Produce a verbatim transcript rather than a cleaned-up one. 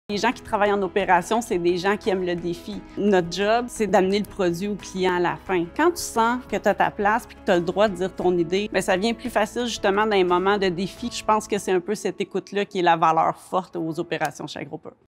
Les gens qui travaillent en opération, c'est des gens qui aiment le défi. Notre job, c'est d'amener le produit au client à la fin. Quand tu sens que tu as ta place et que tu as le droit de dire ton idée, bien, ça vient plus facile justement dans les moments de défi. Je pense que c'est un peu cette écoute-là qui est la valeur forte aux opérations chez AgroPur.